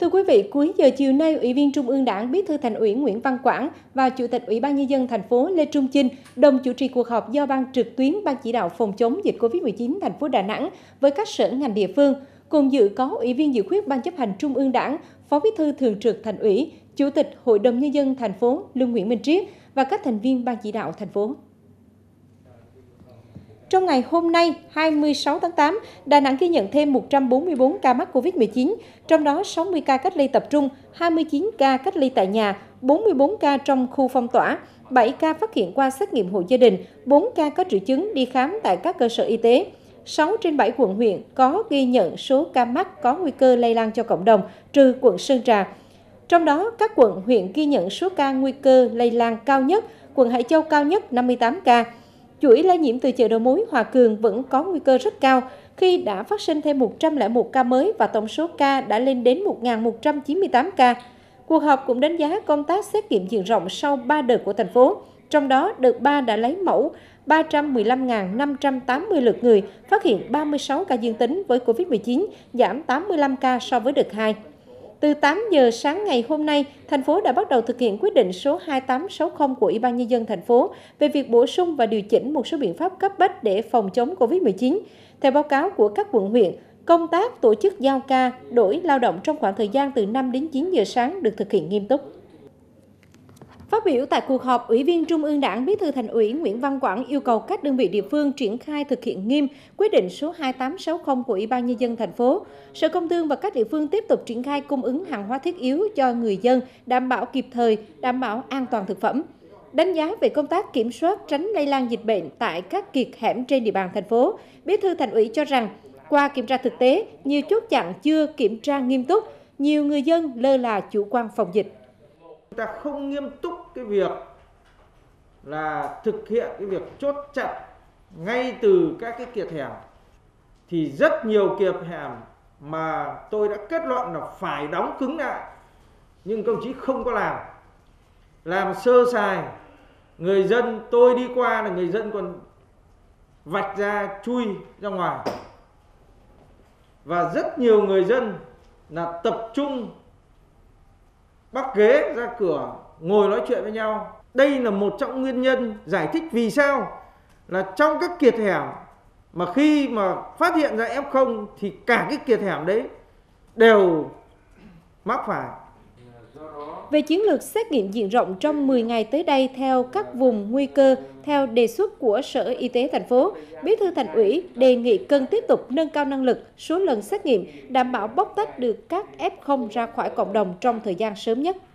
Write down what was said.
Thưa quý vị, cuối giờ chiều nay, Ủy viên Trung ương Đảng, Bí thư Thành ủy Nguyễn Văn Quảng và Chủ tịch Ủy ban Nhân dân thành phố Lê Trung Chinh đồng chủ trì cuộc họp do Ban trực tuyến Ban chỉ đạo phòng chống dịch Covid-19 thành phố Đà Nẵng với các sở ngành địa phương. Cùng dự có Ủy viên dự khuyết Ban chấp hành Trung ương Đảng, Phó Bí thư Thường trực Thành ủy, Chủ tịch Hội đồng Nhân dân thành phố Lương Nguyễn Minh Triết và các thành viên Ban chỉ đạo thành phố. Trong ngày hôm nay, 26 tháng 8, Đà Nẵng ghi nhận thêm 144 ca mắc Covid-19, trong đó 60 ca cách ly tập trung, 29 ca cách ly tại nhà, 44 ca trong khu phong tỏa, 7 ca phát hiện qua xét nghiệm hộ gia đình, 4 ca có triệu chứng đi khám tại các cơ sở y tế. 6 trên 7 quận huyện có ghi nhận số ca mắc có nguy cơ lây lan cho cộng đồng, trừ quận Sơn Trà. Trong đó, các quận huyện ghi nhận số ca nguy cơ lây lan cao nhất, quận Hải Châu cao nhất 58 ca. Chuỗi lây nhiễm từ chợ đầu mối Hòa Cường vẫn có nguy cơ rất cao khi đã phát sinh thêm 101 ca mới và tổng số ca đã lên đến 1.198 ca. Cuộc họp cũng đánh giá công tác xét nghiệm diện rộng sau 3 đợt của thành phố. Trong đó, đợt 3 đã lấy mẫu 315.580 lượt người, phát hiện 36 ca dương tính với COVID-19, giảm 85 ca so với đợt 2. Từ 8 giờ sáng ngày hôm nay, thành phố đã bắt đầu thực hiện quyết định số 2860 của Ủy ban Nhân dân thành phố về việc bổ sung và điều chỉnh một số biện pháp cấp bách để phòng chống COVID-19. Theo báo cáo của các quận huyện, công tác tổ chức giao ca, đổi lao động trong khoảng thời gian từ 5 đến 9 giờ sáng được thực hiện nghiêm túc. Phát biểu tại cuộc họp, Ủy viên Trung ương Đảng, Bí thư Thành ủy Nguyễn Văn Quảng yêu cầu các đơn vị địa phương triển khai thực hiện nghiêm quyết định số 2860 của Ủy ban Nhân dân thành phố. Sở Công Thương và các địa phương tiếp tục triển khai cung ứng hàng hóa thiết yếu cho người dân, đảm bảo kịp thời, đảm bảo an toàn thực phẩm. Đánh giá về công tác kiểm soát tránh lây lan dịch bệnh tại các kiệt hẻm trên địa bàn thành phố, Bí thư Thành ủy cho rằng, qua kiểm tra thực tế, nhiều chốt chặn chưa kiểm tra nghiêm túc, nhiều người dân lơ là chủ quan phòng dịch. Chúng ta không nghiêm túc cái việc là thực hiện cái việc chốt chặn ngay từ các cái kiệt hẻm thì rất nhiều kiệt hẻm mà tôi đã kết luận là phải đóng cứng lại, nhưng công chí không có làm sơ sài. Người dân tôi đi qua là người dân còn vạch ra chui ra ngoài, và rất nhiều người dân là tập trung bắt ghế ra cửa ngồi nói chuyện với nhau. Đây là một trong nguyên nhân giải thích vì sao là trong các kiệt hẻm mà khi mà phát hiện ra F0 thì cả cái kiệt hẻm đấy đều mắc phải. Về chiến lược xét nghiệm diện rộng trong 10 ngày tới đây theo các vùng nguy cơ, theo đề xuất của Sở Y tế thành phố, Bí thư Thành ủy đề nghị cần tiếp tục nâng cao năng lực, số lần xét nghiệm, đảm bảo bóc tách được các F0 ra khỏi cộng đồng trong thời gian sớm nhất.